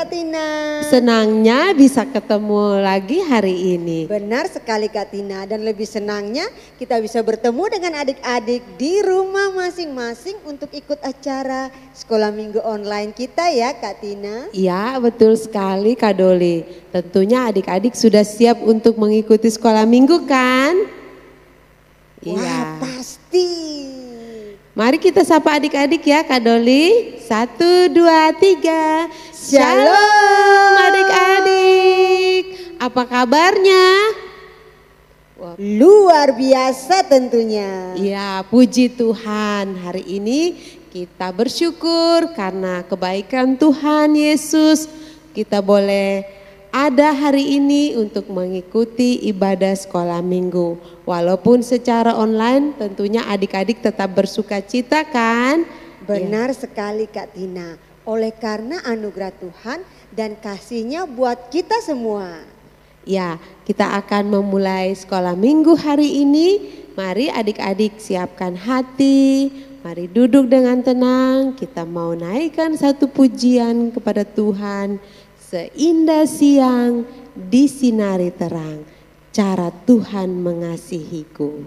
Kak Tina. Senangnya bisa ketemu lagi hari ini. Benar sekali Kak Tina, dan lebih senangnya kita bisa bertemu dengan adik-adik di rumah masing-masing untuk ikut acara sekolah minggu online kita ya Kak Tina. Ya, betul sekali Kak Doli. Tentunya adik-adik sudah siap untuk mengikuti sekolah minggu kan? Wah, pasti. Mari kita sapa adik-adik ya Kak Doli. 1, 2, 3. Shalom adik-adik. Apa kabarnya? Luar biasa tentunya. Ya, puji Tuhan. Hari ini kita bersyukur karena kebaikan Tuhan Yesus. Kita boleh ada hari ini untuk mengikuti ibadah sekolah minggu. Walaupun secara online tentunya adik-adik tetap bersuka cita kan? Benar sekali Kak Tina. Oleh karena anugerah Tuhan dan kasih-Nya buat kita semua. Ya, kita akan memulai sekolah minggu hari ini. Mari adik-adik siapkan hati. Mari duduk dengan tenang. Kita mau naikkan satu pujian kepada Tuhan. Seindah siang disinari terang, cara Tuhan mengasihiku.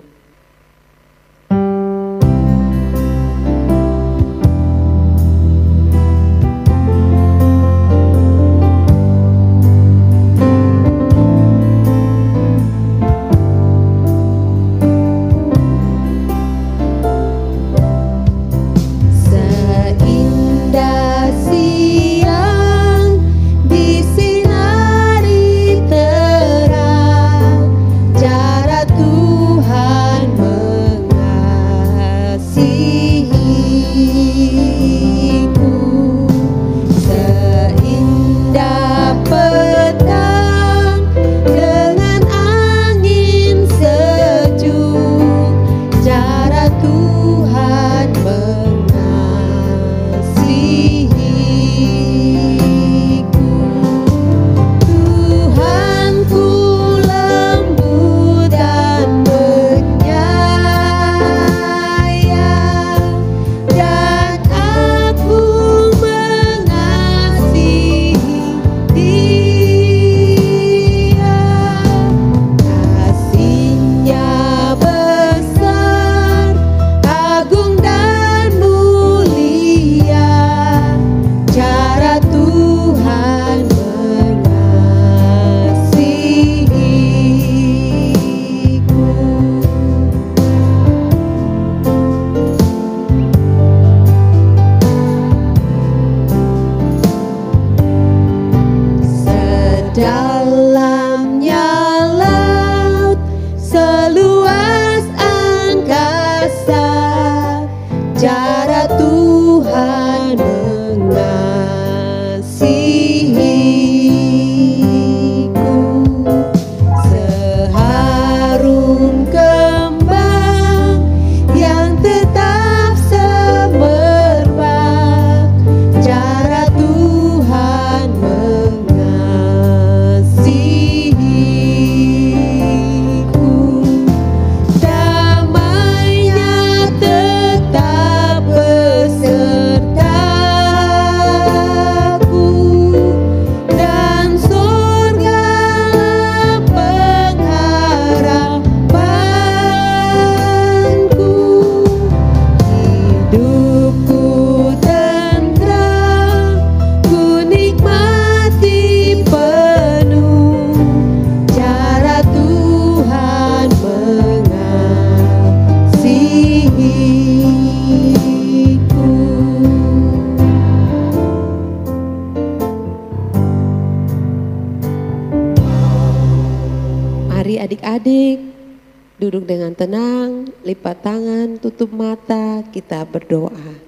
Adik-adik, duduk dengan tenang, lipat tangan, tutup mata, kita berdoa.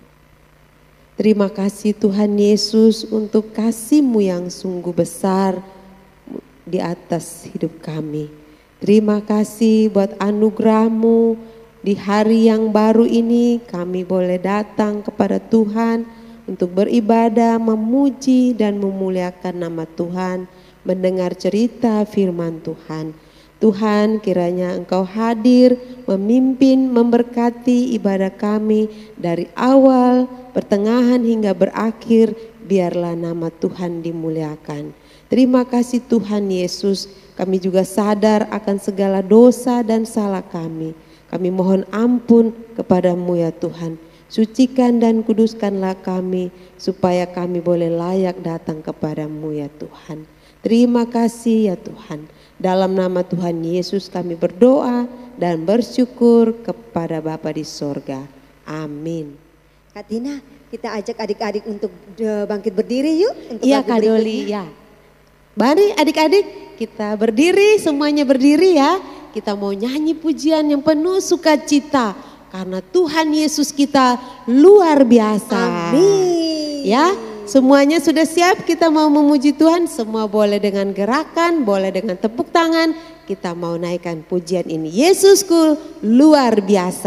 Terima kasih Tuhan Yesus untuk kasih-Mu yang sungguh besar di atas hidup kami. Terima kasih buat anugerah-Mu di hari yang baru ini kami boleh datang kepada Tuhan untuk beribadah, memuji dan memuliakan nama Tuhan, mendengar cerita firman Tuhan. Tuhan, kiranya Engkau hadir, memimpin, memberkati ibadah kami dari awal, pertengahan hingga berakhir. biarlah nama Tuhan dimuliakan. Terima kasih Tuhan Yesus, kami juga sadar akan segala dosa dan salah kami. Kami mohon ampun kepadamu ya Tuhan. Sucikan dan kuduskanlah kami supaya kami boleh layak datang kepadamu ya Tuhan. Terima kasih ya Tuhan. Dalam nama Tuhan Yesus kami berdoa dan bersyukur kepada Bapa di sorga. Amin. Kak Tina, kita ajak adik-adik untuk bangkit berdiri yuk. Iya Kak Doli, ya. Mari adik-adik kita berdiri, semuanya berdiri ya. Kita mau nyanyi pujian yang penuh sukacita. Karena Tuhan Yesus kita luar biasa. Amin. Ya, semuanya sudah siap, kita mau memuji Tuhan. Semua boleh dengan gerakan, boleh dengan tepuk tangan. Kita mau naikkan pujian ini. Yesusku luar biasa.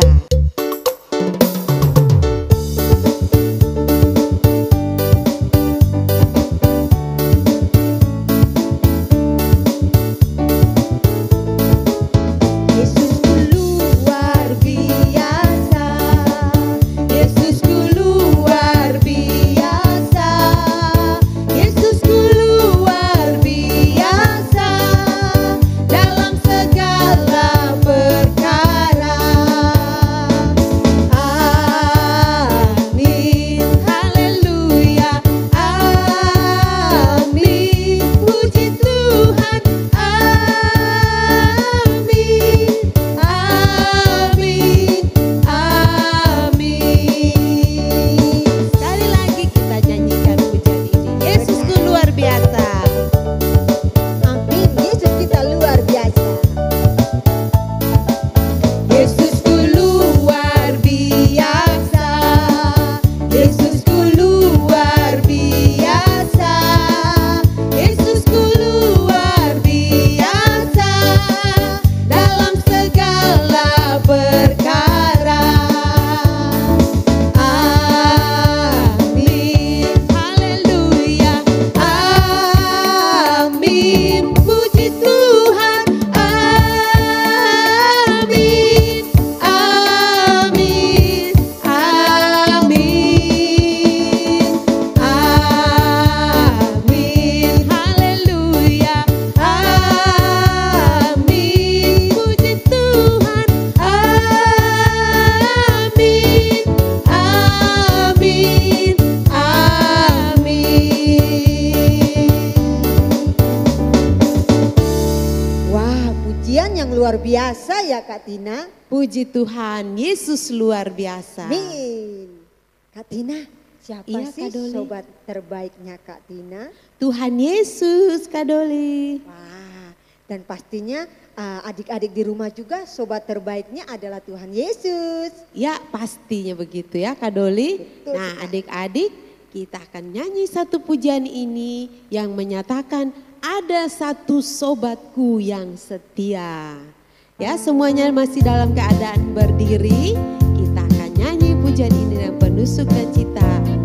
Luar biasa ya Kak Tina. Puji Tuhan, Yesus luar biasa. Amin. Kak Tina, siapa Iya, sih Kak Doli. sobat terbaiknya Kak Tina? Tuhan Yesus, Kak Doli. Wah, dan pastinya adik-adik di rumah juga sobat terbaiknya adalah Tuhan Yesus. Ya, pastinya begitu ya Kak Doli. Betul Nah, sekali. adik-adik, kita akan nyanyi satu pujian ini yang menyatakan ada satu sobatku yang setia. Ya, semuanya masih dalam keadaan berdiri. Kita akan nyanyi pujian ini dengan penuh sukacita.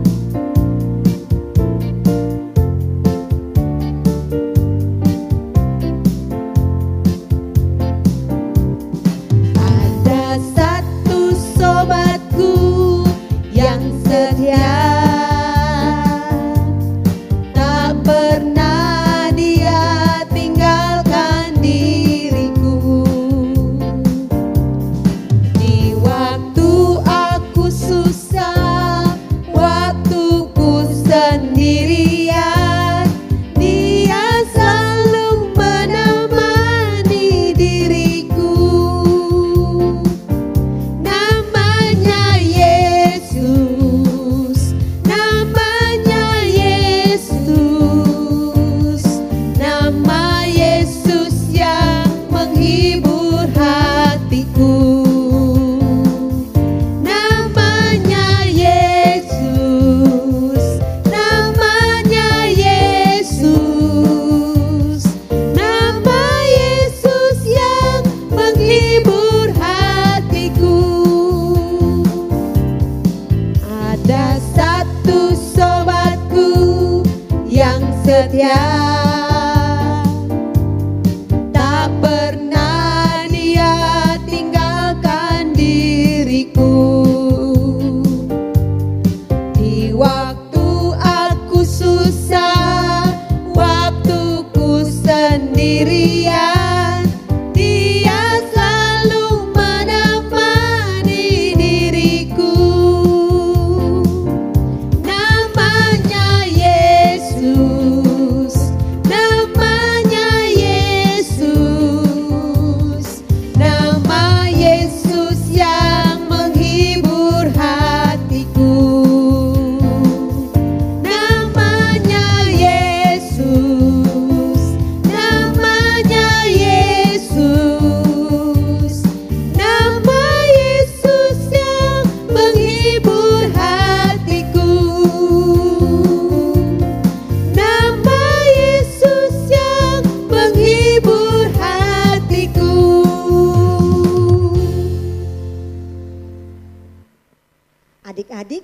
Ada satu sobatku yang setia, tak pernah dia tinggalkan diriku. Di waktu aku susah, waktuku sendirian, dia selalu menemani diriku. Namanya Yesus, namanya Yesus, nama Yesus yang menghibur hatiku. Namanya Yesus, namanya Yesus, nama Yesus yang menghibur hatiku. Ada satu sobatku yang setia, tak pernah dia tinggalkan diriku. Di waktu aku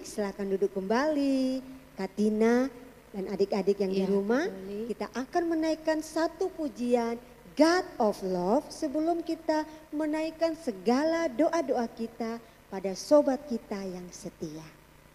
silakan duduk kembali. Kak Tina dan adik-adik yang di Iya, rumah, Kak Doli. kita akan menaikkan satu pujian God of Love sebelum kita menaikkan segala doa-doa kita pada sobat kita yang setia.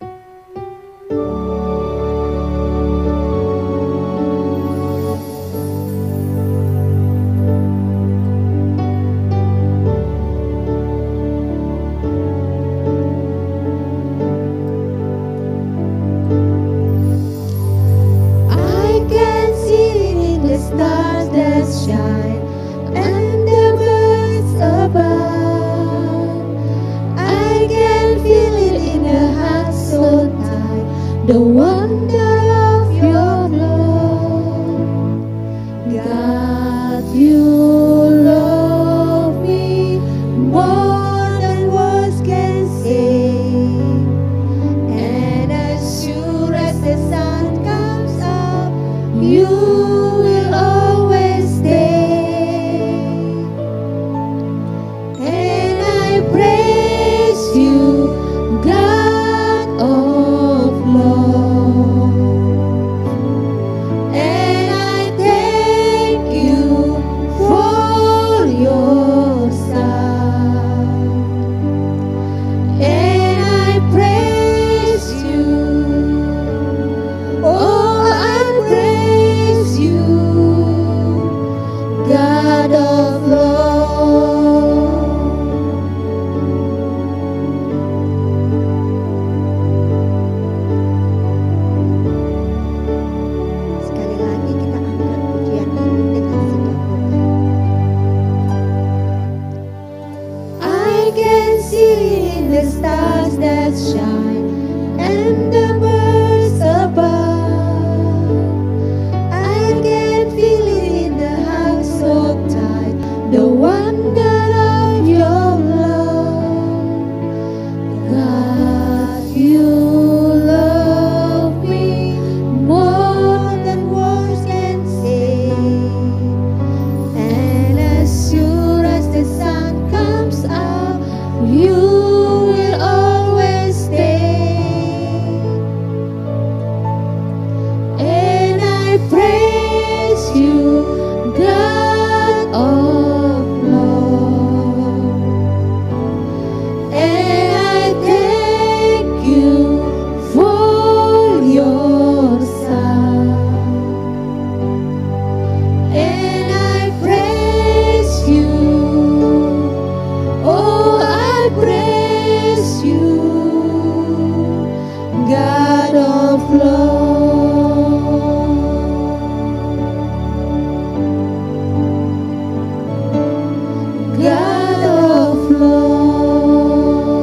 I can see the stars that shine and the birds above. I can feel it in the heart so tight, the wonder of your love. God, you love me more than words can say. And as sure as the sun comes up, you will always stay. And I praise you, God of love. And I thank you for your son. And I praise you. Oh, I praise you, God of love. Sekali lagi kita angkat pujian ini dengan sikap doa. I can see in the stars that shine and the birds above. I can feel it in the heart so tight, the wonder of your love. God, you love me more than words can say. And as sure as the sun comes up, you will always stay. And I praise you, God of love. And I thank you for your son. And I praise you. Oh, I praise you, God of love. God of love.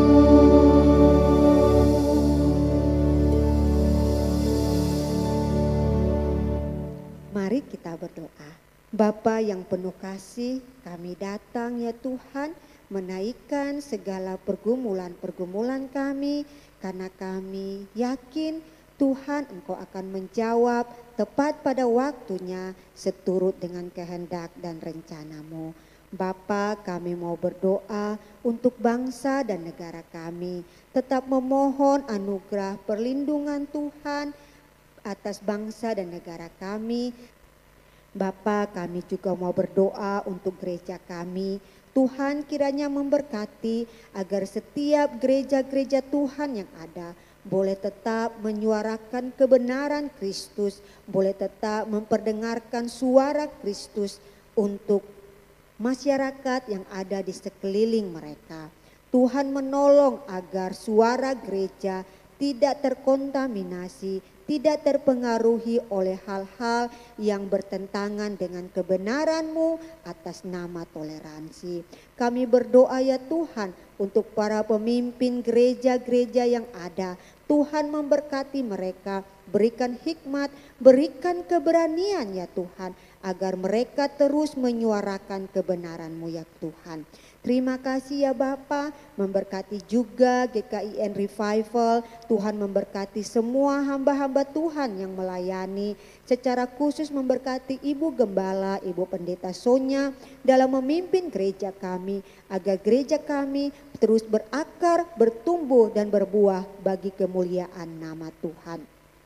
Mari kita berdoa. Bapa yang penuh kasih, kami datang ya Tuhan menaikkan segala pergumulan-pergumulan kami karena kami yakin Tuhan Engkau akan menjawab tepat pada waktunya seturut dengan kehendak dan rencanamu. Bapa, kami mau berdoa untuk bangsa dan negara kami, tetap memohon anugerah perlindungan Tuhan atas bangsa dan negara kami. Bapa, kami juga mau berdoa untuk gereja kami. Tuhan kiranya memberkati agar setiap gereja-gereja Tuhan yang ada boleh tetap menyuarakan kebenaran Kristus, boleh tetap memperdengarkan suara Kristus untuk masyarakat yang ada di sekeliling mereka. Tuhan menolong agar suara gereja tidak terkontaminasi, tidak terpengaruhi oleh hal-hal yang bertentangan dengan kebenaran-Mu atas nama toleransi. Kami berdoa ya Tuhan untuk para pemimpin gereja-gereja yang ada. Tuhan memberkati mereka, berikan hikmat, berikan keberanian ya Tuhan, agar mereka terus menyuarakan kebenaran-Mu ya Tuhan. Terima kasih ya Bapa, memberkati juga GKIN Revival. Tuhan memberkati semua hamba-hamba Tuhan yang melayani, secara khusus memberkati Ibu Gembala, Ibu Pendeta Sonya dalam memimpin gereja kami, agar gereja kami terus berakar, bertumbuh dan berbuah bagi kemuliaan nama Tuhan.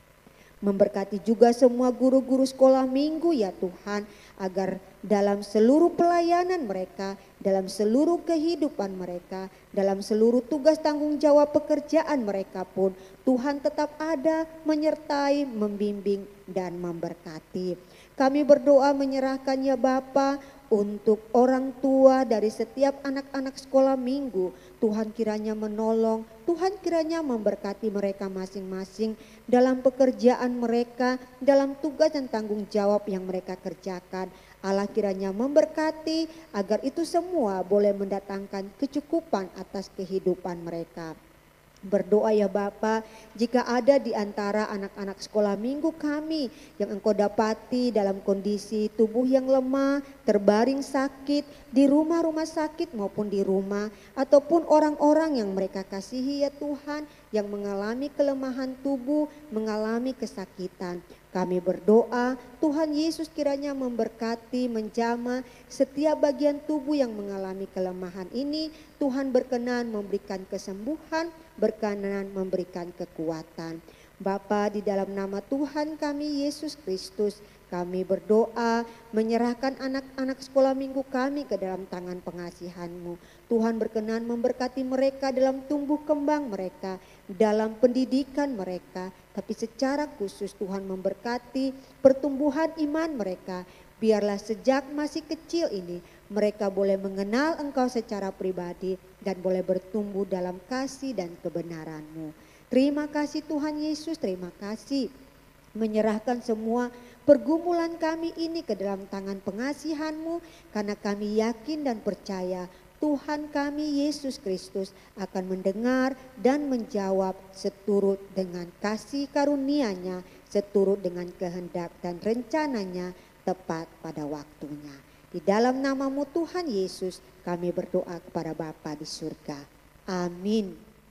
Memberkati juga semua guru-guru sekolah minggu ya Tuhan, agar dalam seluruh pelayanan mereka, dalam seluruh kehidupan mereka, dalam seluruh tugas tanggung jawab pekerjaan mereka pun Tuhan tetap ada, menyertai, membimbing dan memberkati. Kami berdoa menyerahkan ya Bapa untuk orang tua dari setiap anak-anak sekolah minggu. Tuhan kiranya menolong, Tuhan kiranya memberkati mereka masing-masing dalam pekerjaan mereka, dalam tugas dan tanggung jawab yang mereka kerjakan. Allah kiranya memberkati agar itu semua boleh mendatangkan kecukupan atas kehidupan mereka. Berdoa ya Bapa, jika ada di antara anak-anak sekolah minggu kami yang Engkau dapati dalam kondisi tubuh yang lemah, terbaring sakit di rumah-rumah sakit maupun di rumah, ataupun orang-orang yang mereka kasihi ya Tuhan, yang mengalami kelemahan tubuh, mengalami kesakitan. Kami berdoa Tuhan Yesus kiranya memberkati, menjamah setiap bagian tubuh yang mengalami kelemahan ini. Tuhan berkenan memberikan kesembuhan, berkenan memberikan kekuatan. Bapa, di dalam nama Tuhan kami Yesus Kristus, kami berdoa menyerahkan anak-anak sekolah minggu kami ke dalam tangan pengasihan-Mu. Tuhan berkenan memberkati mereka dalam tumbuh kembang mereka, dalam pendidikan mereka. Tapi secara khusus Tuhan memberkati pertumbuhan iman mereka. Biarlah sejak masih kecil ini mereka boleh mengenal Engkau secara pribadi dan boleh bertumbuh dalam kasih dan kebenaran-Mu. Terima kasih Tuhan Yesus, terima kasih. Menyerahkan semua pergumulan kami ini ke dalam tangan pengasihan-Mu, karena kami yakin dan percaya Tuhan kami Yesus Kristus akan mendengar dan menjawab seturut dengan kasih karunia-Nya, seturut dengan kehendak dan rencananya tepat pada waktunya. Di dalam nama-Mu Tuhan Yesus kami berdoa kepada Bapa di surga. Amin.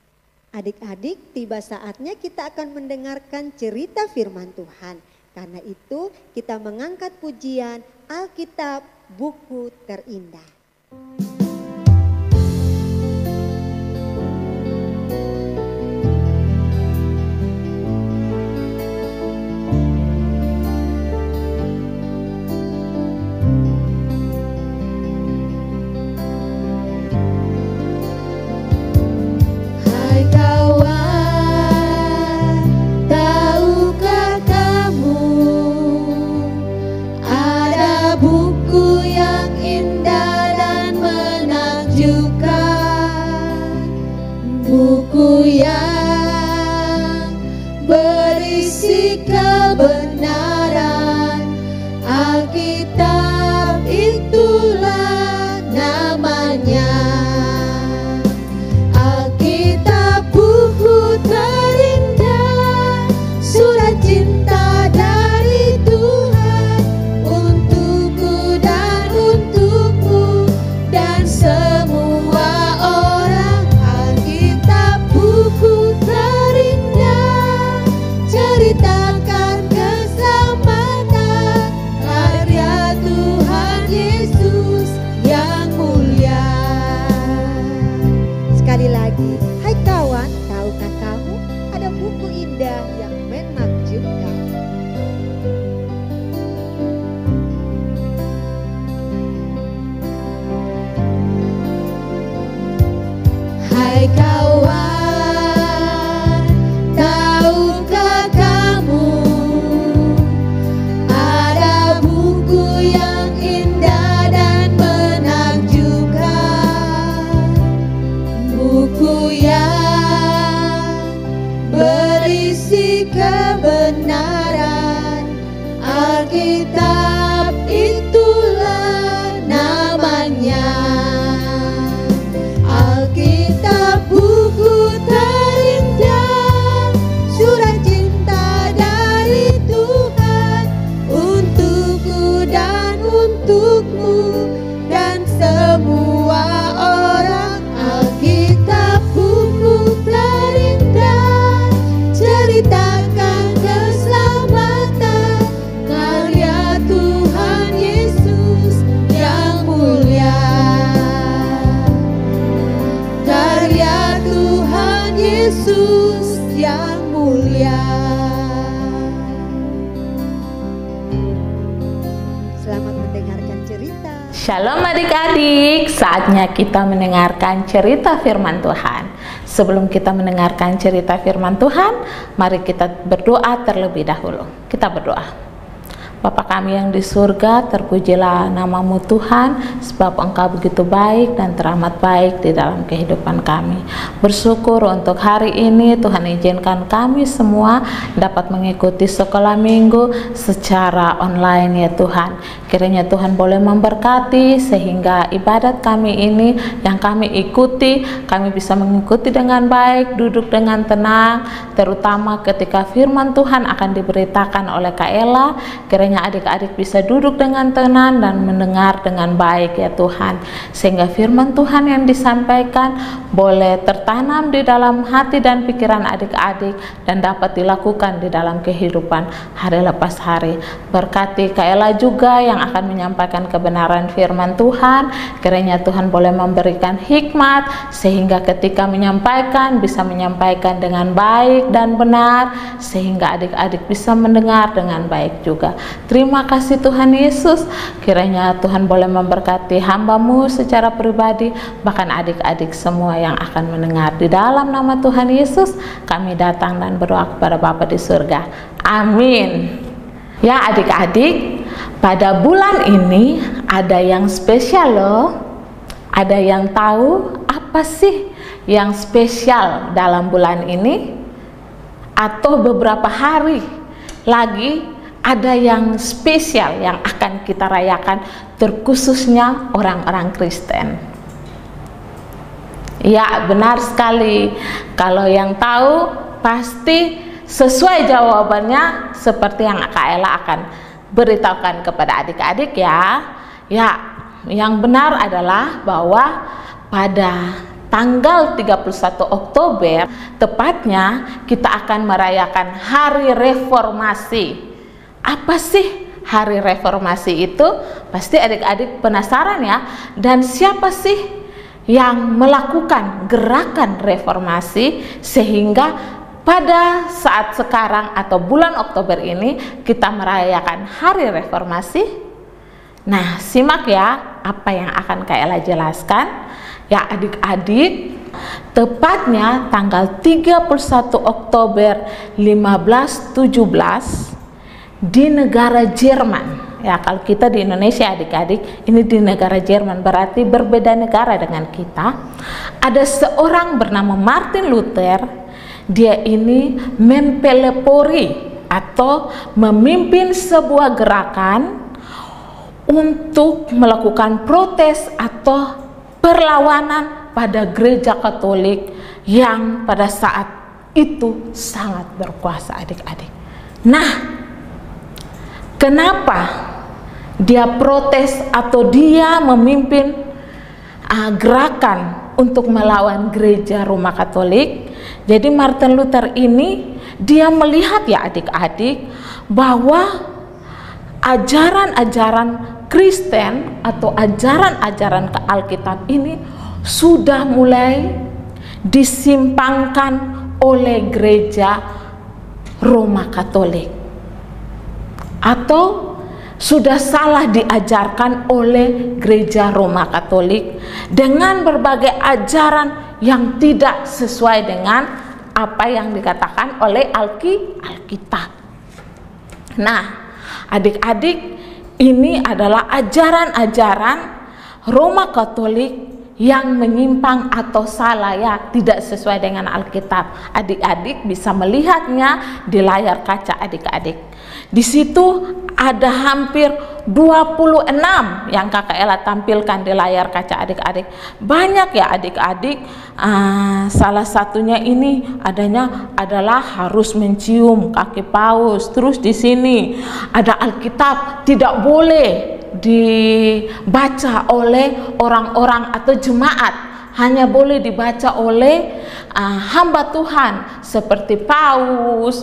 Adik-adik, tiba saatnya kita akan mendengarkan cerita firman Tuhan. Karena itu kita mengangkat pujian Alkitab Buku Terindah. Surat cinta dari Tuhan untukku dan Selamat mendengarkan cerita. Shalom adik-adik, saatnya kita mendengarkan cerita firman Tuhan. Sebelum kita mendengarkan cerita firman Tuhan, mari kita berdoa terlebih dahulu. Kita berdoa. Bapa kami yang di surga, terpujilah namamu Tuhan, sebab Engkau begitu baik dan teramat baik di dalam kehidupan kami. Bersyukur untuk hari ini Tuhan izinkan kami semua dapat mengikuti sekolah minggu secara online ya Tuhan. Kiranya Tuhan boleh memberkati sehingga ibadat kami ini yang kami ikuti, kami bisa mengikuti dengan baik, duduk dengan tenang, terutama ketika firman Tuhan akan diberitakan oleh Kak Ella. Kiranya adik-adik bisa duduk dengan tenang dan mendengar dengan baik ya Tuhan, sehingga firman Tuhan yang disampaikan boleh tertanam di dalam hati dan pikiran adik-adik dan dapat dilakukan di dalam kehidupan hari lepas hari. Berkati Kak Ella juga yang akan menyampaikan kebenaran firman Tuhan. Kiranya Tuhan boleh memberikan hikmat sehingga ketika menyampaikan bisa menyampaikan dengan baik dan benar, sehingga adik-adik bisa mendengar dengan baik juga. Terima kasih Tuhan Yesus, kiranya Tuhan boleh memberkati hamba-Mu secara pribadi, bahkan adik-adik semua yang akan mendengar. Di dalam nama Tuhan Yesus kami datang dan berdoa kepada Bapa di surga. Amin. Ya adik-adik, pada bulan ini ada yang spesial loh. Ada yang tahu apa sih yang spesial dalam bulan ini? Atau beberapa hari lagi ada yang spesial yang akan kita rayakan, terkhususnya orang-orang Kristen. Ya, benar sekali. Kalau yang tahu pasti sesuai jawabannya seperti yang Kak Ella akan beritahukan kepada adik-adik ya. Ya, yang benar adalah bahwa pada tanggal 31 Oktober tepatnya kita akan merayakan Hari Reformasi. Apa sih Hari Reformasi itu? Pasti adik-adik penasaran ya. Dan siapa sih yang melakukan gerakan reformasi sehingga pada saat sekarang atau bulan Oktober ini kita merayakan Hari Reformasi? Nah, simak ya apa yang akan Kak Ella jelaskan. Ya adik-adik, tepatnya tanggal 31 Oktober 1517 di negara Jerman. Ya, kalau kita di Indonesia adik-adik, ini di negara Jerman, berarti berbeda negara dengan kita. Ada seorang bernama Martin Luther. Dia ini mempelopori atau memimpin sebuah gerakan untuk melakukan protes atau perlawanan pada gereja Katolik yang pada saat itu sangat berkuasa adik-adik. Nah, kenapa dia protes atau dia memimpin gerakan untuk melawan gereja Roma Katolik? Jadi Martin Luther ini dia melihat ya adik-adik bahwa ajaran-ajaran Kristen atau ajaran-ajaran Alkitab ini sudah mulai disimpangkan oleh gereja Roma Katolik, atau sudah salah diajarkan oleh gereja Roma Katolik dengan berbagai ajaran yang tidak sesuai dengan apa yang dikatakan oleh Alkitab. Nah, adik-adik, ini adalah ajaran-ajaran Roma Katolik yang menyimpang atau salah ya, tidak sesuai dengan Alkitab. Adik-adik bisa melihatnya di layar kaca adik-adik. Di situ ada hampir 26 yang Kakak Ella tampilkan di layar kaca adik-adik. Banyak ya adik-adik. Salah satunya ini adalah harus mencium kaki paus. Terus di sini ada Alkitab tidak boleh dibaca oleh orang-orang atau jemaat, hanya boleh dibaca oleh hamba Tuhan seperti paus,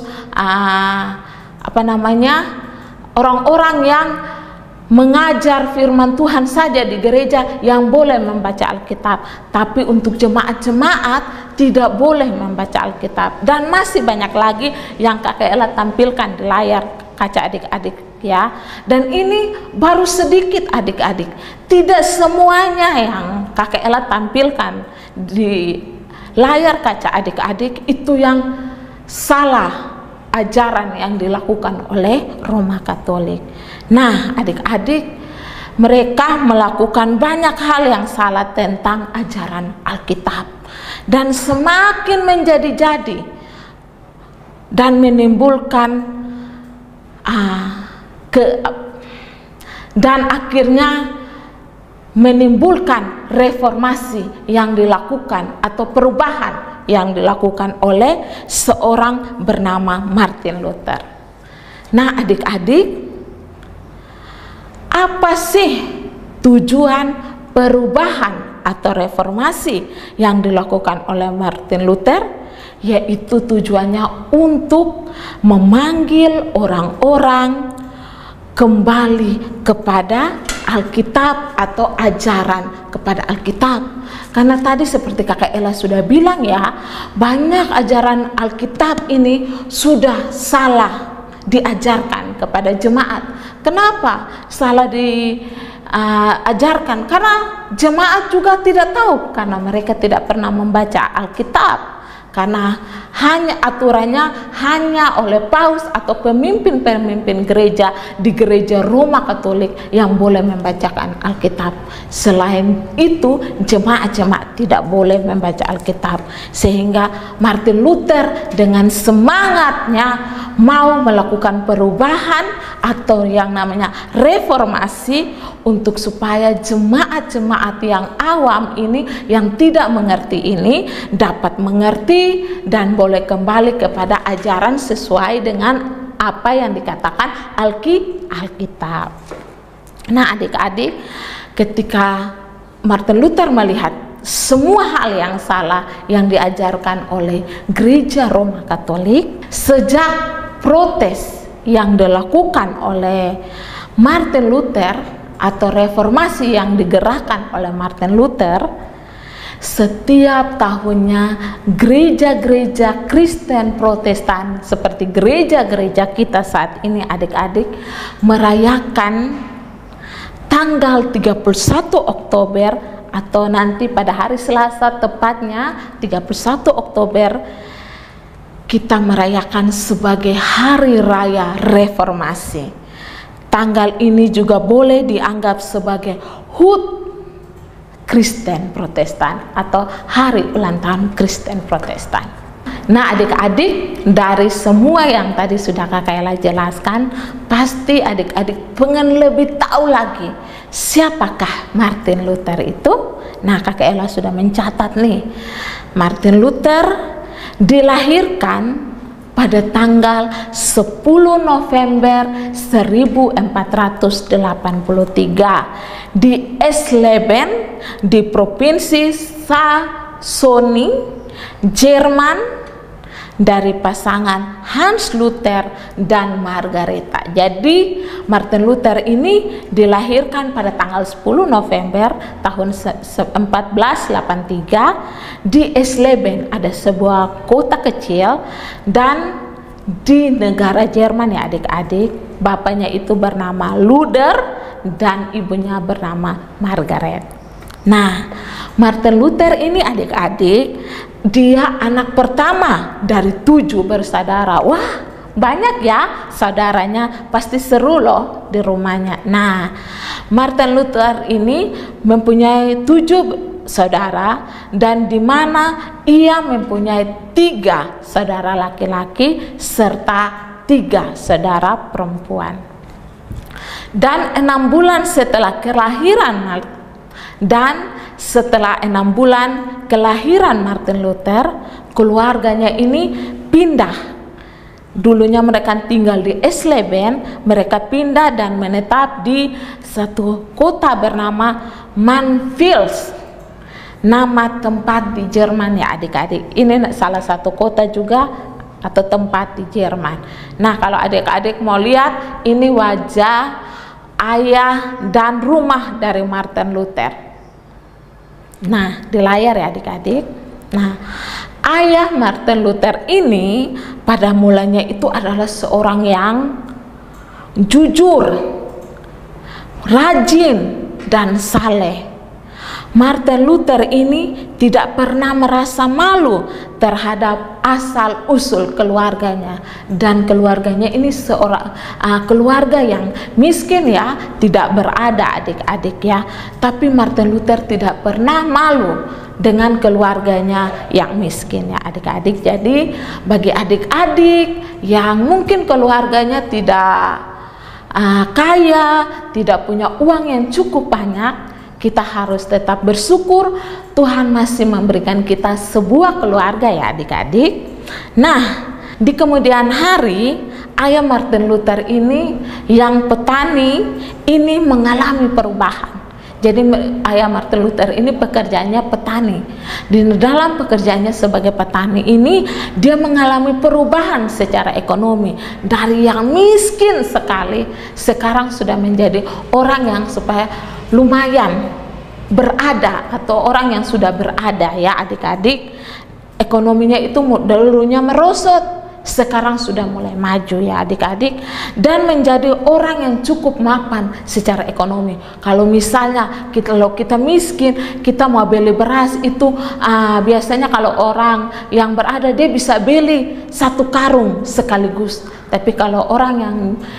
orang-orang yang mengajar firman Tuhan saja di gereja yang boleh membaca Alkitab, tapi untuk jemaat-jemaat tidak boleh membaca Alkitab. Dan masih banyak lagi yang Kakak Ella tampilkan di layar kaca adik-adik ya. Dan ini baru sedikit adik-adik. Tidak semuanya yang Kakek Ella tampilkan di layar kaca adik-adik itu yang salah ajaran yang dilakukan oleh Roma Katolik. Nah, adik-adik, mereka melakukan banyak hal yang salah tentang ajaran Alkitab dan semakin menjadi-jadi dan menimbulkan dan akhirnya menimbulkan reformasi yang dilakukan atau perubahan yang dilakukan oleh seorang bernama Martin Luther. Nah, adik-adik, apa sih tujuan perubahan atau reformasi yang dilakukan oleh Martin Luther? Yaitu tujuannya untuk memanggil orang-orang kembali kepada Alkitab atau ajaran kepada Alkitab. Karena tadi seperti Kakak Ella sudah bilang ya, banyak ajaran Alkitab ini sudah salah diajarkan kepada jemaat. Kenapa salah diajarkan? Karena jemaat juga tidak tahu, karena mereka tidak pernah membaca Alkitab. Karena hanya aturannya hanya oleh paus atau pemimpin-pemimpin gereja di gereja Roma Katolik yang boleh membacakan Alkitab. Selain itu jemaat-jemaat tidak boleh membaca Alkitab. Sehingga Martin Luther dengan semangatnya mau melakukan perubahan atau yang namanya reformasi untuk supaya jemaat-jemaat yang awam ini, yang tidak mengerti ini, dapat mengerti dan boleh kembali kepada ajaran sesuai dengan apa yang dikatakan Alkitab. Nah, adik-adik, ketika Martin Luther melihat semua hal yang salah yang diajarkan oleh gereja Roma Katolik, sejak protes yang dilakukan oleh Martin Luther atau reformasi yang digerakkan oleh Martin Luther, setiap tahunnya gereja-gereja Kristen Protestan seperti gereja-gereja kita saat ini, adik-adik, merayakan tanggal 31 Oktober atau nanti pada hari Selasa tepatnya 31 Oktober kita merayakan sebagai hari raya reformasi. Tanggal ini juga boleh dianggap sebagai HUT Kristen Protestan atau hari ulang tahun Kristen Protestan. Nah, adik-adik, dari semua yang tadi sudah Kakak Ella jelaskan, pasti adik-adik pengen lebih tahu lagi siapakah Martin Luther itu. Nah, Kakak Ella sudah mencatat nih, Martin Luther dilahirkan pada tanggal 10 November 1483 di Eisleben di Provinsi Saxony, Jerman, dari pasangan Hans Luther dan Margareta. Jadi Martin Luther ini dilahirkan pada tanggal 10 November tahun 1483 di Eisleben, ada sebuah kota kecil dan di negara Jerman ya adik-adik. Bapaknya itu bernama Luther dan ibunya bernama Margaret. Nah, Martin Luther ini adik-adik, dia anak pertama dari 7 bersaudara. Wah, banyak ya saudaranya, pasti seru loh di rumahnya. Nah, Martin Luther ini mempunyai 7 saudara dan di mana ia mempunyai 3 saudara laki-laki serta 3 saudara perempuan. Dan 6 bulan setelah kelahiran setelah 6 bulan kelahiran Martin Luther, keluarganya ini pindah. Dulunya mereka tinggal di Eisleben, mereka pindah dan menetap di satu kota bernama Mannfils, nama tempat di Jerman ya adik-adik. Ini salah satu kota juga atau tempat di Jerman. Nah, kalau adik-adik mau lihat, ini wajah ayah dan rumah dari Martin Luther. Nah, di layar ya adik-adik. Nah, ayah Martin Luther ini pada mulanya itu adalah seorang yang jujur, rajin, dan saleh. Martin Luther ini tidak pernah merasa malu terhadap asal-usul keluarganya, dan keluarganya ini seorang keluarga yang miskin ya, tidak berada adik-adik ya. Tapi Martin Luther tidak pernah malu dengan keluarganya yang miskin ya adik-adik. Jadi bagi adik-adik yang mungkin keluarganya tidak kaya, tidak punya uang yang cukup banyak, kita harus tetap bersyukur Tuhan masih memberikan kita sebuah keluarga ya adik-adik. Nah, di kemudian hari ayah Martin Luther ini yang petani ini mengalami perubahan. Jadi ayah Martin Luther ini pekerjaannya petani. Di dalam pekerjaannya sebagai petani ini dia mengalami perubahan secara ekonomi. Dari yang miskin sekali sekarang sudah menjadi orang yang supaya lumayan berada, atau orang yang sudah berada ya adik-adik. Ekonominya itu dulunya merosot, sekarang sudah mulai maju ya adik-adik, dan menjadi orang yang cukup mapan secara ekonomi. Kalau misalnya kalau kita miskin, kita mau beli beras itu biasanya kalau orang yang berada dia bisa beli 1 karung sekaligus. Tapi kalau orang yang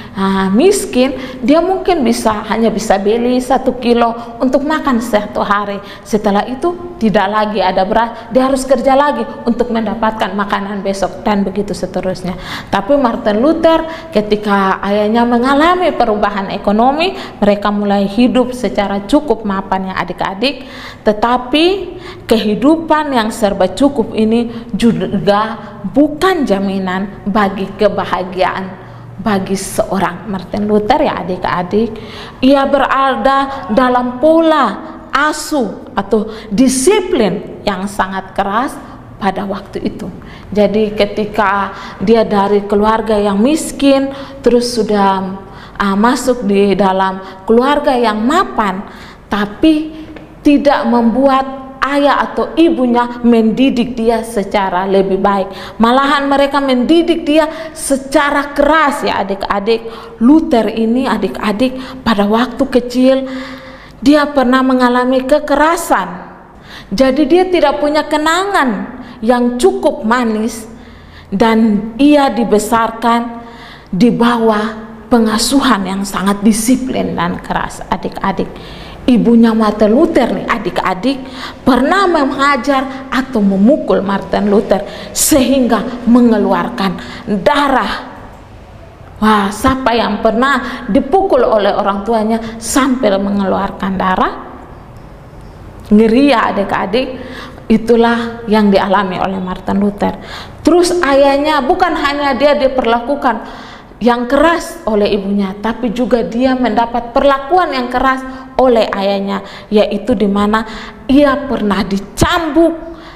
miskin, dia mungkin hanya bisa beli 1 kilo untuk makan 1 hari. Setelah itu tidak lagi ada beras, dia harus kerja lagi untuk mendapatkan makanan besok, dan begitu seterusnya. Tapi Martin Luther ketika ayahnya mengalami perubahan ekonomi, mereka mulai hidup secara cukup mapan ya adik-adik. Tetapi kehidupan yang serba cukup ini juga bukan jaminan bagi kebahagiaan bagi seorang Martin Luther ya adik-adik. Ia berada dalam pola asuh atau disiplin yang sangat keras pada waktu itu. Jadi ketika dia dari keluarga yang miskin terus sudah masuk di dalam keluarga yang mapan, tapi tidak membuat ayah atau ibunya mendidik dia secara lebih baik. Malahan mereka mendidik dia secara keras ya adik-adik. Luther ini adik-adik pada waktu kecil dia pernah mengalami kekerasan. Jadi dia tidak punya kenangan yang cukup manis, dan ia dibesarkan di bawah pengasuhan yang sangat disiplin dan keras adik-adik. Ibunya Martin Luther nih adik-adik pernah mengajar atau memukul Martin Luther sehingga mengeluarkan darah. Wah, siapa yang pernah dipukul oleh orang tuanya sampai mengeluarkan darah? Ngeri ya adik-adik. Itulah yang dialami oleh Martin Luther. Terus ayahnya bukan hanya dia diperlakukan yang keras oleh ibunya, tapi juga dia mendapat perlakuan yang keras oleh ayahnya, yaitu dimana ia pernah dicambuk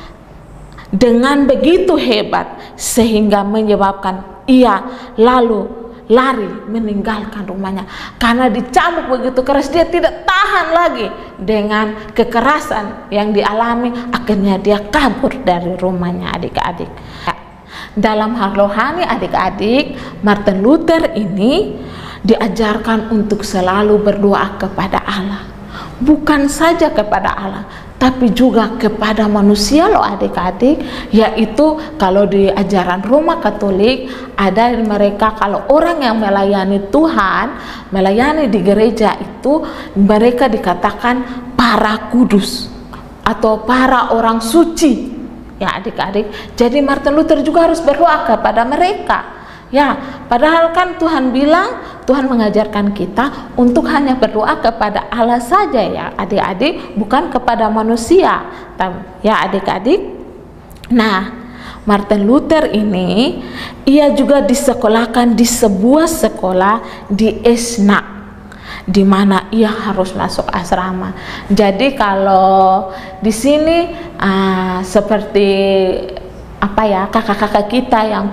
dengan begitu hebat sehingga menyebabkan ia lalu lari meninggalkan rumahnya. Karena dicambuk begitu keras, dia tidak tahan lagi dengan kekerasan yang dialami, akhirnya dia kabur dari rumahnya adik-adik. Dalam hal rohani adik-adik, Martin Luther ini diajarkan untuk selalu berdoa kepada Allah. Bukan saja kepada Allah, tapi juga kepada manusia loh adik-adik. Yaitu kalau di ajaran Roma Katolik ada mereka, kalau orang yang melayani Tuhan, melayani di gereja itu mereka dikatakan para kudus atau para orang suci. Ya adik-adik, jadi Martin Luther juga harus berdoa kepada mereka. Ya, padahal kan Tuhan bilang, Tuhan mengajarkan kita untuk hanya berdoa kepada Allah saja ya adik-adik, bukan kepada manusia. Ya adik-adik. Nah, Martin Luther ini ia juga disekolahkan di sebuah sekolah di Esnak, di mana ia harus masuk asrama. Jadi kalau di sini seperti apa ya, kakak-kakak kita yang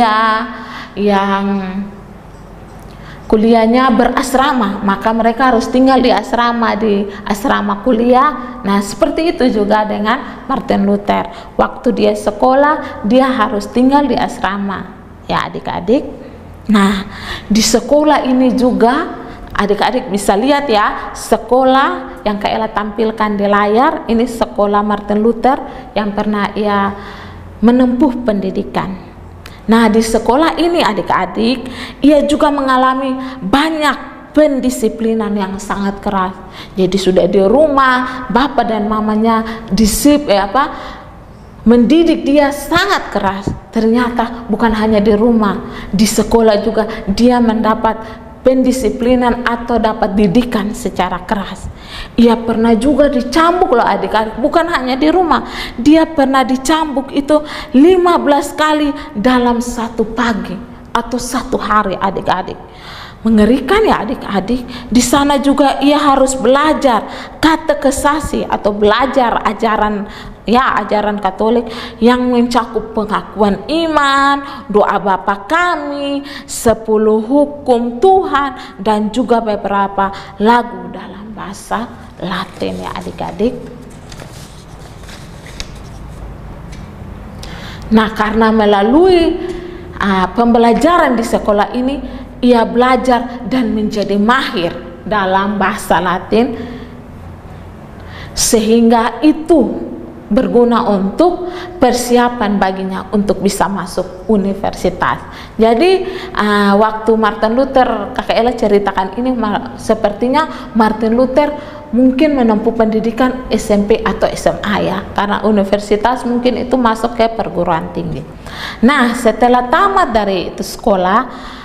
kuliahnya berasrama, maka mereka harus tinggal di asrama kuliah. Nah, seperti itu juga dengan Martin Luther. Waktu dia sekolah, dia harus tinggal di asrama. Ya adik-adik. Nah, di sekolah ini juga adik-adik bisa lihat ya, sekolah yang Kak Ella tampilkan di layar ini sekolah Martin Luther yang pernah ia menempuh pendidikan. Nah, di sekolah ini adik-adik ia juga mengalami banyak pendisiplinan yang sangat keras. Jadi sudah di rumah bapak dan mamanya mendidik dia sangat keras. Ternyata bukan hanya di rumah, di sekolah juga dia mendapat pendisiplinan atau dapat didikan secara keras. Ia pernah juga dicambuk loh adik-adik, bukan hanya di rumah. Dia pernah dicambuk itu 15 kali dalam satu pagi atau satu hari adik-adik. Mengerikan ya adik-adik. Di sana juga ia harus belajar katekesasi atau belajar ajaran Katolik yang mencakup pengakuan iman, doa Bapa kami, 10 hukum Tuhan, dan juga beberapa lagu dalam bahasa Latin ya adik-adik. Nah, karena melalui pembelajaran di sekolah ini ia belajar dan menjadi mahir dalam bahasa Latin, sehingga itu berguna untuk persiapan baginya untuk bisa masuk universitas. Jadi waktu Martin Luther, Kakak Ella ceritakan ini, sepertinya Martin Luther mungkin menempuh pendidikan SMP atau SMA ya, karena universitas mungkin itu masuk ke perguruan tinggi. Nah, setelah tamat dari itu sekolah,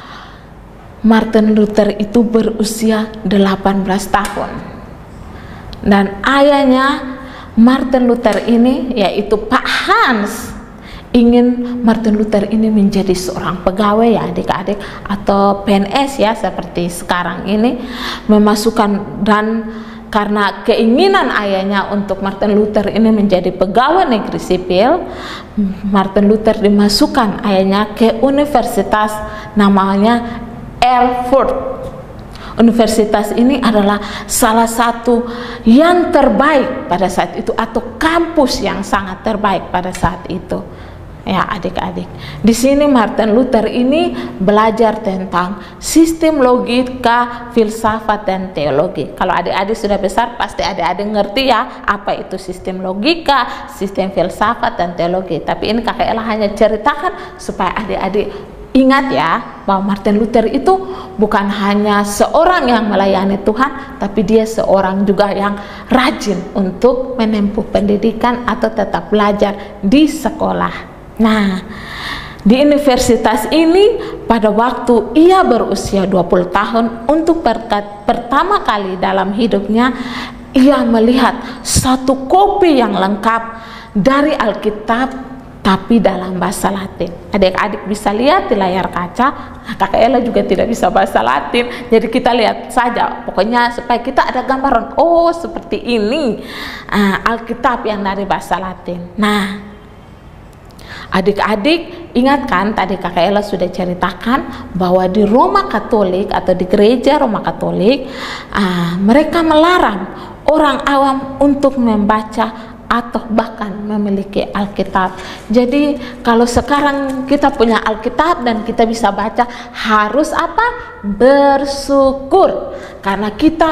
Martin Luther itu berusia 18 tahun. Dan ayahnya Martin Luther ini, yaitu Pak Hans, ingin Martin Luther ini menjadi seorang pegawai ya adik-adik, atau PNS ya seperti sekarang ini, memasukkan, dan karena keinginan ayahnya untuk Martin Luther ini menjadi pegawai negeri sipil, Martin Luther dimasukkan ayahnya ke universitas namanya Erfurt. Universitas ini adalah salah satu yang terbaik pada saat itu, atau kampus yang sangat terbaik pada saat itu. Ya adik-adik, di sini Martin Luther ini belajar tentang sistem logika, filsafat, dan teologi. Kalau adik-adik sudah besar, pasti adik-adik ngerti ya apa itu sistem logika, sistem filsafat, dan teologi. Tapi ini Kakak Ella hanya ceritakan supaya adik-adik ingat ya, bahwa Martin Luther itu bukan hanya seorang yang melayani Tuhan, tapi dia seorang juga yang rajin untuk menempuh pendidikan atau tetap belajar di sekolah. Nah, di universitas ini pada waktu ia berusia 20 tahun, untuk pertama kali dalam hidupnya ia melihat satu kopi yang lengkap dari Alkitab, tapi dalam bahasa Latin. Adik-adik bisa lihat di layar kaca. Kakak Ella juga tidak bisa bahasa Latin, jadi kita lihat saja. Pokoknya supaya kita ada gambaran, oh seperti ini Alkitab yang dari bahasa Latin. Nah, adik-adik ingat kan tadi Kakak Ella sudah ceritakan bahwa di Roma Katolik atau di gereja Roma Katolik, mereka melarang orang awam untuk membaca atau bahkan memiliki Alkitab. Jadi kalau sekarang kita punya Alkitab dan kita bisa baca, harus apa? Bersyukur. Karena kita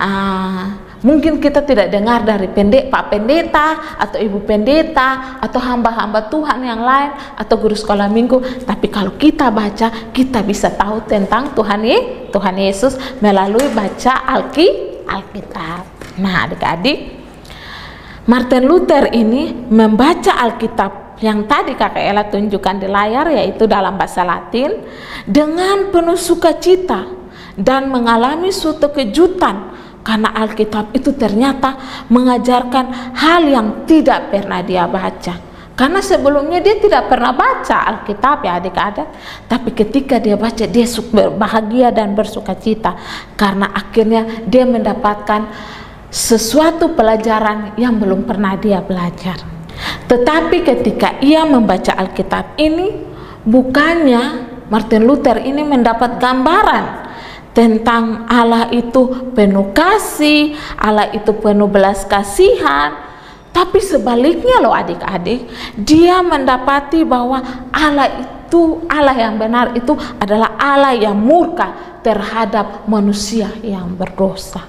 mungkin kita tidak dengar dari Pak Pendeta atau Ibu Pendeta atau hamba-hamba Tuhan yang lain atau guru sekolah minggu, tapi kalau kita baca, kita bisa tahu tentang Tuhan Yesus melalui baca Alkitab. Nah adik-adik, Martin Luther ini membaca Alkitab yang tadi Kakak Ella tunjukkan di layar, yaitu dalam bahasa Latin, dengan penuh sukacita dan mengalami suatu kejutan, karena Alkitab itu ternyata mengajarkan hal yang tidak pernah dia baca. Karena sebelumnya dia tidak pernah baca Alkitab ya adik-adik, tapi ketika dia baca, dia berbahagia dan bersukacita karena akhirnya dia mendapatkan sesuatu pelajaran yang belum pernah dia belajar. Tetapi ketika ia membaca Alkitab ini, bukannya Martin Luther ini mendapat gambaran tentang Allah itu penuh kasih, Allah itu penuh belas kasihan, tapi sebaliknya loh adik-adik, dia mendapati bahwa Allah Allah yang benar itu adalah Allah yang murka terhadap manusia yang berdosa.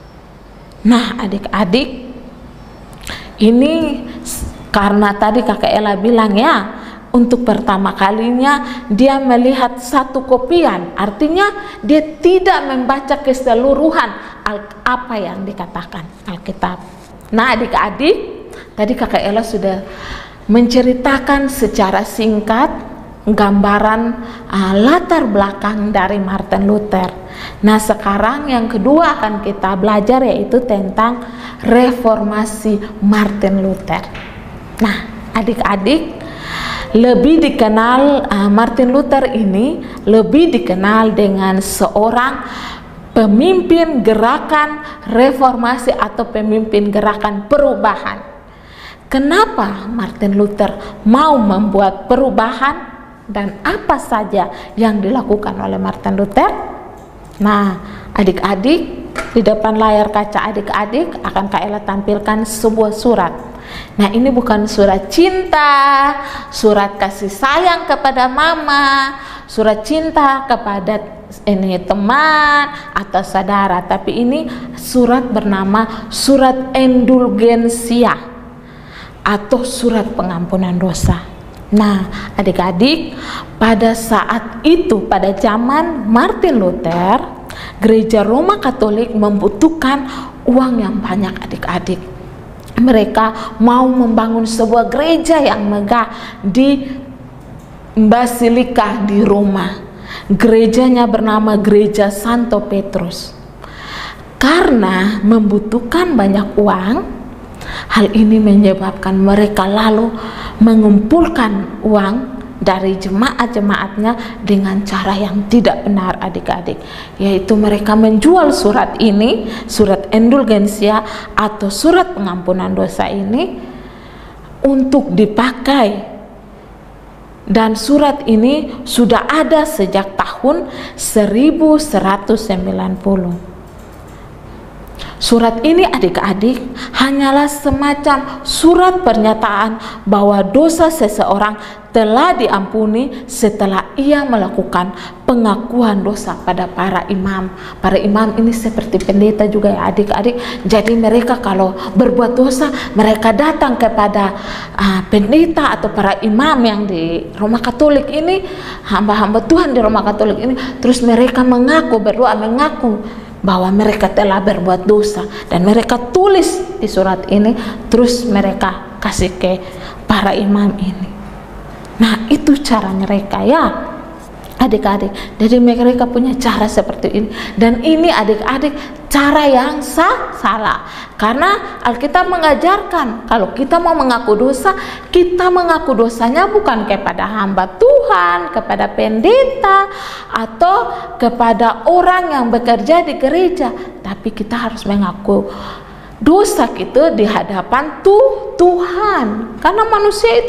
Nah adik-adik, ini karena tadi Kakak Ella bilang ya, untuk pertama kalinya dia melihat satu kopian, artinya dia tidak membaca keseluruhan apa yang dikatakan Alkitab. Nah adik-adik, tadi Kakak Ella sudah menceritakan secara singkat gambaran latar belakang dari Martin Luther. Nah sekarang yang kedua akan kita belajar yaitu tentang reformasi Martin Luther. Nah adik-adik, lebih dikenal Martin Luther ini lebih dikenal dengan seorang pemimpin gerakan reformasi atau pemimpin gerakan perubahan. Kenapa Martin Luther mau membuat perubahan dan apa saja yang dilakukan oleh Martin Luther? Nah, adik-adik, di depan layar kaca adik-adik akan Kak Ella tampilkan sebuah surat. Nah, ini bukan surat cinta, surat kasih sayang kepada mama, surat cinta kepada teman atau saudara, tapi ini surat bernama surat indulgensia atau surat pengampunan dosa. Nah adik-adik, pada saat itu, pada zaman Martin Luther, gereja Roma Katolik membutuhkan uang yang banyak adik-adik. Mereka mau membangun sebuah gereja yang megah di Basilika di Roma. Gerejanya bernama Gereja Santo Petrus. Karena membutuhkan banyak uang, hal ini menyebabkan mereka lalu mengumpulkan uang dari jemaat-jemaatnya dengan cara yang tidak benar adik-adik, yaitu mereka menjual surat ini, surat indulgensia atau surat pengampunan dosa ini untuk dipakai. Dan surat ini sudah ada sejak tahun 1190. Surat ini adik-adik hanyalah semacam surat pernyataan bahwa dosa seseorang telah diampuni setelah ia melakukan pengakuan dosa pada para imam. Para imam ini seperti pendeta juga ya adik-adik. Jadi mereka kalau berbuat dosa, mereka datang kepada pendeta atau para imam yang di Roma Katolik ini, hamba-hamba Tuhan di Roma Katolik ini, terus mereka mengaku, berdoa mengaku bahwa mereka telah berbuat dosa, dan mereka tulis di surat ini, terus mereka kasih ke para imam ini. Nah itu cara mereka ya adik-adik. Jadi mereka punya cara seperti ini, dan ini adik-adik cara yang salah. Karena Alkitab mengajarkan kalau kita mau mengaku dosa, kita mengaku dosanya bukan kepada hamba Tuhan, kepada pendeta atau kepada orang yang bekerja di gereja, tapi kita harus mengaku dosa kita di hadapan Tuhan. Karena manusia itu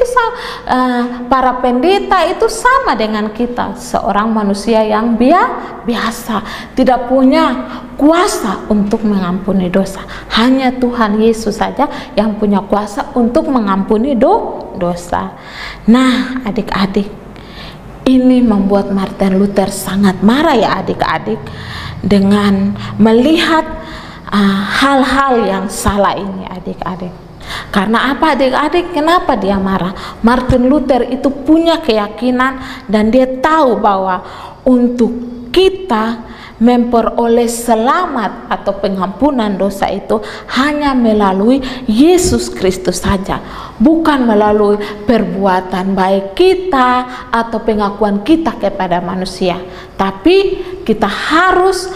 para pendeta itu sama dengan kita, seorang manusia yang biasa, tidak punya kuasa untuk mengampuni dosa. Hanya Tuhan Yesus saja yang punya kuasa untuk mengampuni dosa. Nah adik-adik, ini membuat Martin Luther sangat marah ya adik-adik, dengan melihat hal-hal yang salah ini adik-adik. Karena apa adik-adik? Kenapa dia marah? Martin Luther itu punya keyakinan dan dia tahu bahwa untuk kita memperoleh selamat atau pengampunan dosa itu hanya melalui Yesus Kristus saja, bukan melalui perbuatan baik kita atau pengakuan kita kepada manusia, tapi kita harus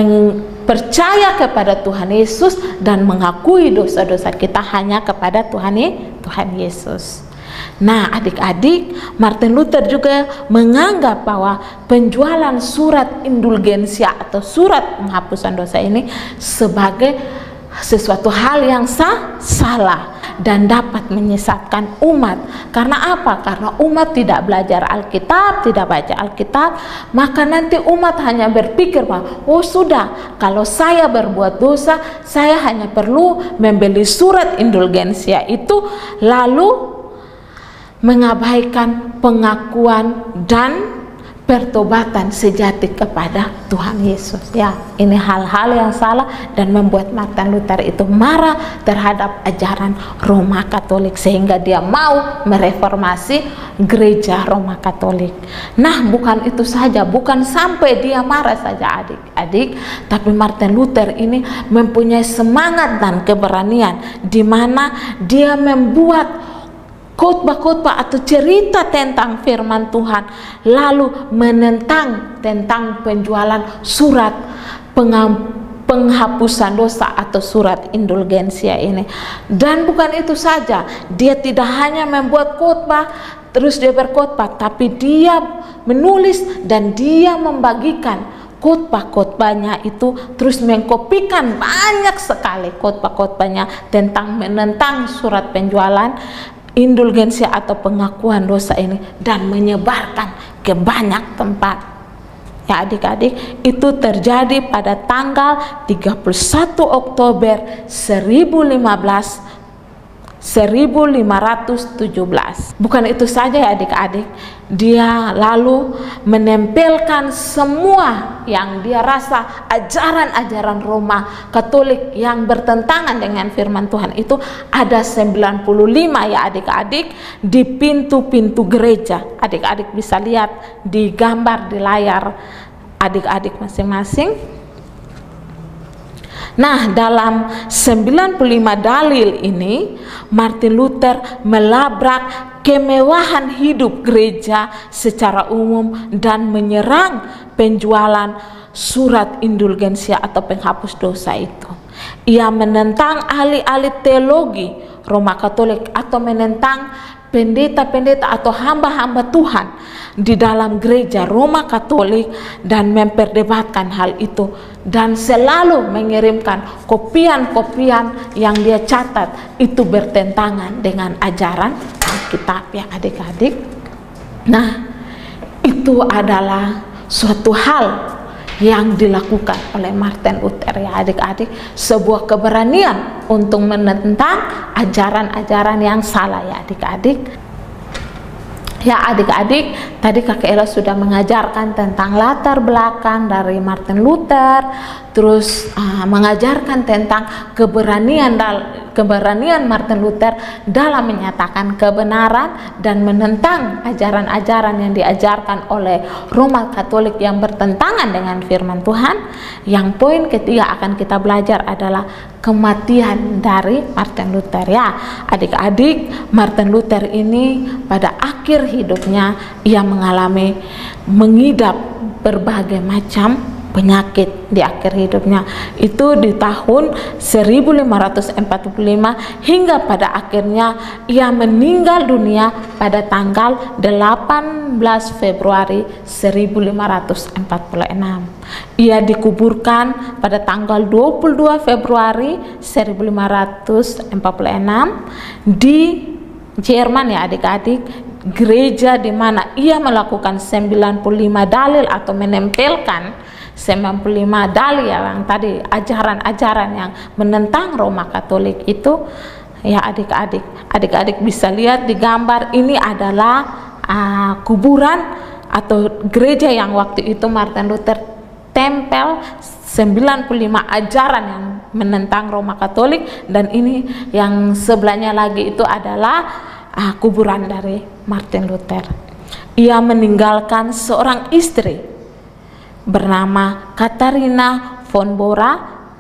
percaya kepada Tuhan Yesus dan mengakui dosa-dosa kita hanya kepada Tuhan Yesus. Nah adik-adik, Martin Luther juga menganggap bahwa penjualan surat indulgensia atau surat penghapusan dosa ini sebagai sesuatu hal yang salah dan dapat menyesatkan umat. Karena apa? Karena umat tidak belajar Alkitab, tidak baca Alkitab, maka nanti umat hanya berpikir bahwa oh sudah, kalau saya berbuat dosa, saya hanya perlu membeli surat indulgensia itu, lalu mengabaikan pengakuan dan pertobatan sejati kepada Tuhan Yesus. Ya, ini hal-hal yang salah dan membuat Martin Luther itu marah terhadap ajaran Roma Katolik sehingga dia mau mereformasi gereja Roma Katolik. Nah, bukan itu saja, bukan sampai dia marah saja adik-adik, tapi Martin Luther ini mempunyai semangat dan keberanian di mana dia membuat khotbah-khotbah atau cerita tentang firman Tuhan, lalu menentang tentang penjualan surat penghapusan dosa atau surat indulgensia ini. Dan bukan itu saja, dia tidak hanya membuat khotbah terus dia berkhotbah, tapi dia menulis dan dia membagikan khotbah-khotbahnya itu, terus mengkopikan banyak sekali khotbah-khotbahnya tentang menentang surat penjualan indulgensia atau pengakuan dosa ini dan menyebarkan ke banyak tempat. Ya adik-adik, itu terjadi pada tanggal 31 Oktober 1517. Bukan itu saja ya adik-adik, dia lalu menempelkan semua yang dia rasa ajaran-ajaran Roma Katolik yang bertentangan dengan firman Tuhan itu, ada 95 ya adik-adik, di pintu-pintu gereja. Adik-adik bisa lihat di gambar di layar adik-adik masing-masing. Nah, dalam 95 dalil ini Martin Luther melabrak kemewahan hidup gereja secara umum dan menyerang penjualan surat indulgensia atau penghapus dosa itu. Ia menentang ahli-ahli teologi Roma Katolik atau menentang pendeta-pendeta atau hamba-hamba Tuhan di dalam gereja Roma Katolik dan memperdebatkan hal itu, dan selalu mengirimkan kopian-kopian yang dia catat itu bertentangan dengan ajaran Alkitab ya adik-adik. Nah, itu adalah suatu hal yang dilakukan oleh Martin Luther ya adik-adik, sebuah keberanian untuk menentang ajaran-ajaran yang salah ya adik-adik. Ya adik-adik, tadi Kakek Ella sudah mengajarkan tentang latar belakang dari Martin Luther, terus mengajarkan tentang keberanian Martin Luther dalam menyatakan kebenaran dan menentang ajaran-ajaran yang diajarkan oleh Roma Katolik yang bertentangan dengan firman Tuhan. Yang poin ketiga akan kita belajar adalah kematian dari Martin Luther ya adik-adik. Martin Luther ini pada akhir hidupnya ia mengidap berbagai macam penyakit di akhir hidupnya, itu di tahun 1545 hingga pada akhirnya ia meninggal dunia pada tanggal 18 Februari 1546. Ia dikuburkan pada tanggal 22 Februari 1546 di Jerman ya adik-adik, gereja di mana ia melakukan 95 dalil atau menempelkan 95 dalil yang tadi ajaran-ajaran yang menentang Roma Katolik itu ya adik-adik bisa lihat di gambar ini adalah kuburan atau gereja yang waktu itu Martin Luther tempel 95 ajaran yang menentang Roma Katolik, dan ini yang sebelahnya lagi itu adalah kuburan dari Martin Luther. Ia meninggalkan seorang istri bernama Katharina von Bora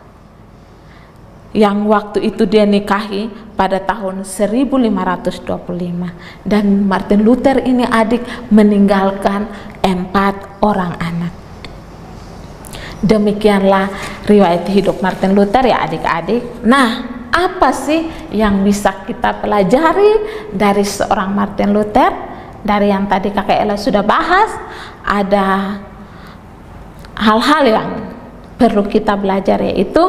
yang waktu itu dia nikahi pada tahun 1525, dan Martin Luther ini adik meninggalkan 4 orang anak. Demikianlah riwayat hidup Martin Luther ya adik-adik. Nah, apa sih yang bisa kita pelajari dari seorang Martin Luther? Dari yang tadi Kakek Ella sudah bahas, ada hal-hal yang perlu kita belajar, yaitu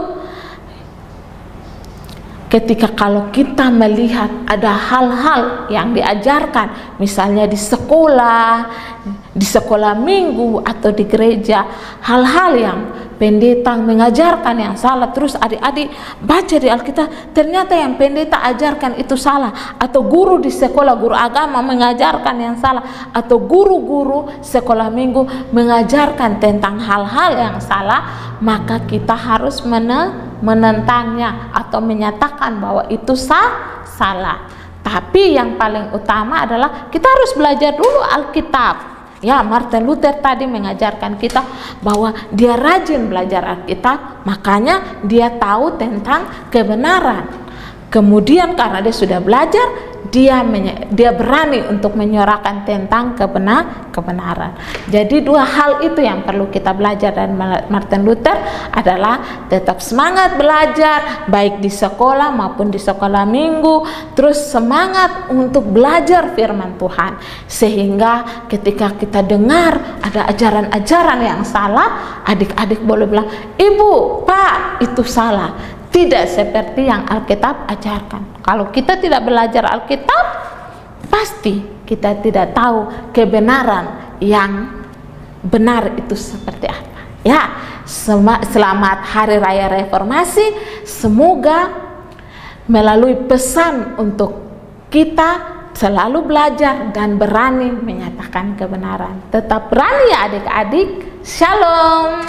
ketika kalau kita melihat ada hal-hal yang diajarkan misalnya di sekolah minggu atau di gereja, hal-hal yang pendeta mengajarkan yang salah, terus adik-adik baca di Alkitab, ternyata yang pendeta ajarkan itu salah, atau guru di sekolah, guru agama mengajarkan yang salah, atau guru-guru sekolah minggu mengajarkan tentang hal-hal yang salah, maka kita harus menentangnya atau menyatakan bahwa itu salah. Tapi yang paling utama adalah kita harus belajar dulu Alkitab. Ya, Martin Luther tadi mengajarkan kita bahwa dia rajin belajar Alkitab, makanya dia tahu tentang kebenaran. Kemudian karena dia sudah belajar, dia berani untuk menyuarakan tentang kebenaran. Jadi dua hal itu yang perlu kita belajar dari Martin Luther adalah tetap semangat belajar baik di sekolah maupun di sekolah minggu, terus semangat untuk belajar firman Tuhan, sehingga ketika kita dengar ada ajaran-ajaran yang salah, adik-adik boleh bilang, "Ibu, Pak, itu salah." Tidak seperti yang Alkitab ajarkan. Kalau kita tidak belajar Alkitab, pasti kita tidak tahu kebenaran yang benar itu seperti apa. Ya, selamat Hari Raya Reformasi. Semoga melalui pesan untuk kita selalu belajar dan berani menyatakan kebenaran. Tetap berani ya adik-adik. Shalom.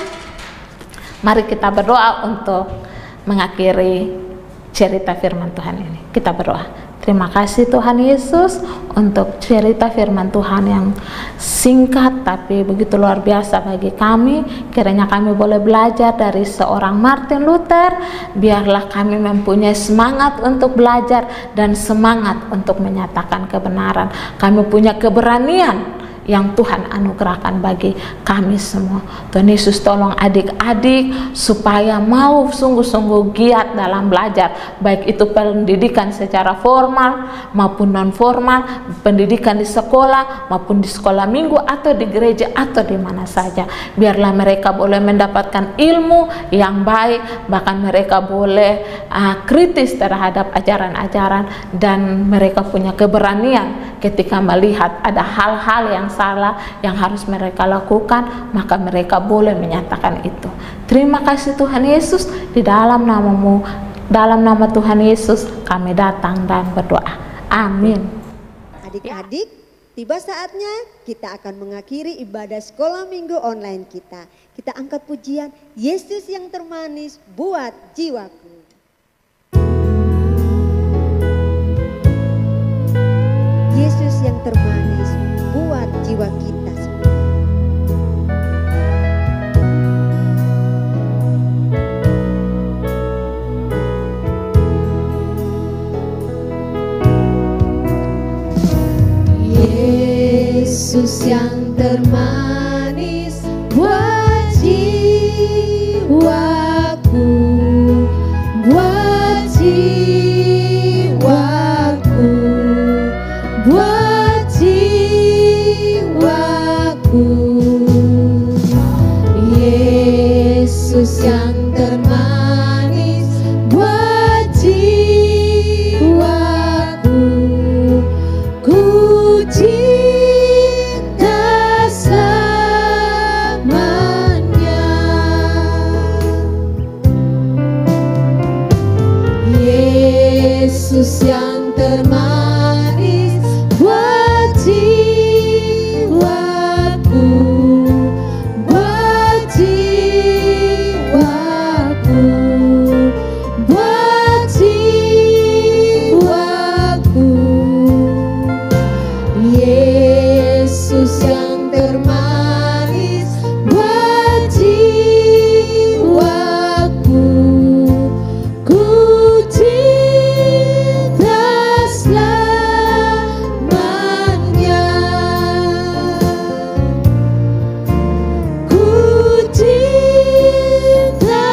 Mari kita berdoa untuk mengakhiri cerita firman Tuhan ini. Kita berdoa. Terima kasih Tuhan Yesus untuk cerita firman Tuhan yang singkat tapi begitu luar biasa bagi kami. Kiranya kami boleh belajar dari seorang Martin Luther. Biarlah kami mempunyai semangat untuk belajar dan semangat untuk menyatakan kebenaran. Kami punya keberanian yang Tuhan anugerahkan bagi kami semua. Tuhan Yesus tolong adik-adik supaya mau sungguh-sungguh giat dalam belajar, baik itu pendidikan secara formal maupun non formal, pendidikan di sekolah maupun di sekolah minggu atau di gereja atau di mana saja. Biarlah mereka boleh mendapatkan ilmu yang baik, bahkan mereka boleh kritis terhadap ajaran-ajaran, dan mereka punya keberanian ketika melihat ada hal-hal yang salah yang harus mereka lakukan, maka mereka boleh menyatakan itu. Terima kasih Tuhan Yesus, di dalam namamu, dalam nama Tuhan Yesus kami datang dan berdoa. Amin. Adik-adik, tiba saatnya kita akan mengakhiri ibadah sekolah minggu online kita. Kita angkat pujian Yesus yang termanis buat jiwaku. Yesus yang termanis buat jiwa kita semua. Yesus yang termanis buat jiwaku, buat jiwaku, buat jiwaku. Yesus yang termanis buat jiwaku, ku cinta selamanya. Yesus yang termanis buat jiwaku, buat jiwaku, buat jiwaku. Yesus yang termanis buat jiwaku, ku cinta selamanya, ku cinta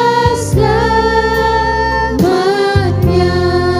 selamanya.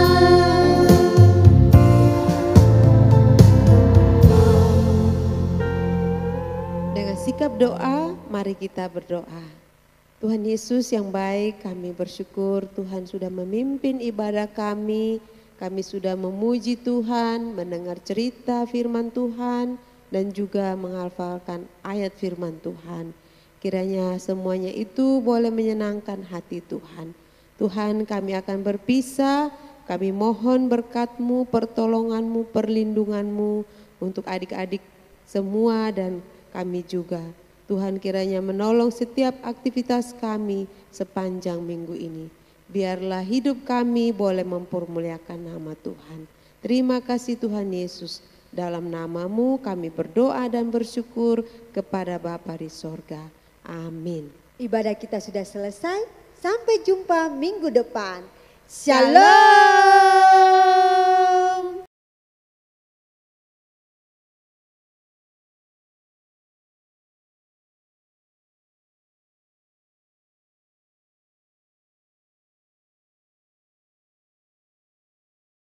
Dengan sikap doa, mari kita berdoa. Tuhan Yesus yang baik, kami bersyukur Tuhan sudah memimpin ibadah kami. Kami sudah memuji Tuhan, mendengar cerita firman Tuhan, dan juga menghafalkan ayat firman Tuhan. Kiranya semuanya itu boleh menyenangkan hati Tuhan. Tuhan, kami akan berpisah, kami mohon berkat-Mu, pertolongan-Mu, perlindungan-Mu untuk adik-adik semua dan kami juga. Tuhan kiranya menolong setiap aktivitas kami sepanjang minggu ini. Biarlah hidup kami boleh mempermuliakan nama Tuhan. Terima kasih Tuhan Yesus. Dalam nama-Mu kami berdoa dan bersyukur kepada Bapa di sorga. Amin. Ibadah kita sudah selesai. Sampai jumpa minggu depan. Shalom.